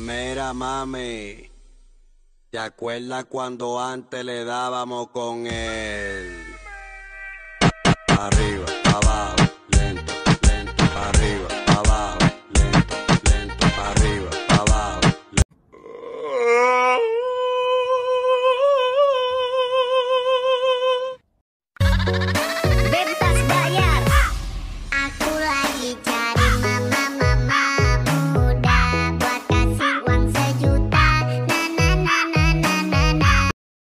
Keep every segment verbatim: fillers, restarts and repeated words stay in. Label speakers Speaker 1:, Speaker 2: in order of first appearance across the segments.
Speaker 1: Mira, mami, ¿te acuerdas cuando antes le dábamos con él? Arriba, pa' abajo, lento, lento, pa' arriba, pa' abajo, lento, lento, pa' arriba, pa' abajo.
Speaker 2: Bebas bayar. Aku lagi cari mama-mama muda buat kasih uang sejuta. Na na na na na na na.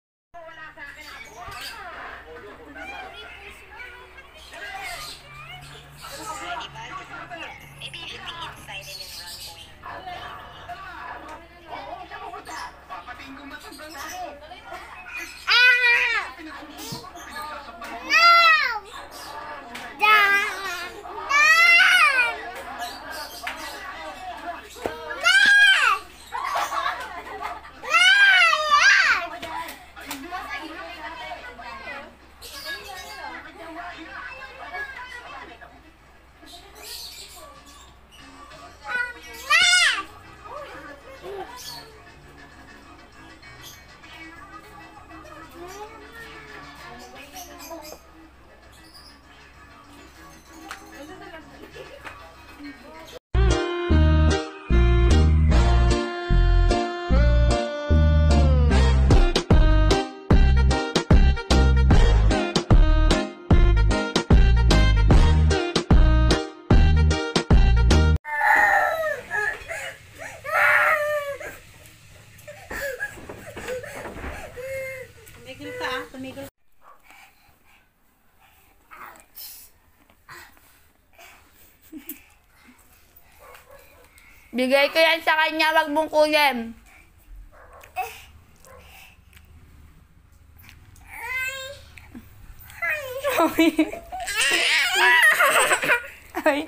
Speaker 3: Tumigil ka ah, tumigil.
Speaker 4: Bigay ko yan sa kanya, wag mong kunin. Ay.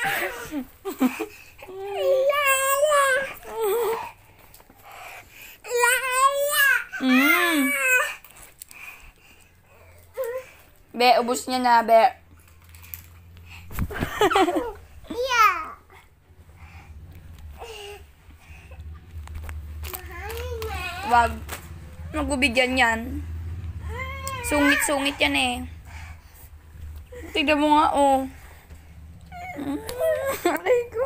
Speaker 4: Mm. Be, ubus niya na, be.
Speaker 2: Yeah.
Speaker 4: Wag. Magubigyan yan. Sungit-sungit yan eh. Tignan mo nga, oh. Aray ko.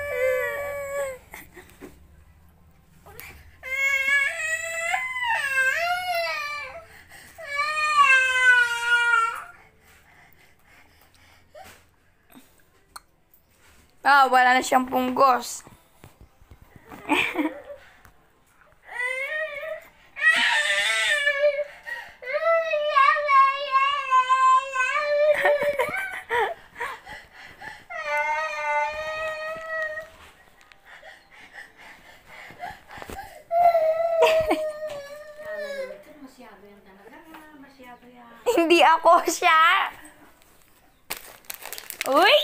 Speaker 4: Ah, wala na siyang punggos. Hindi ako siya. Uy!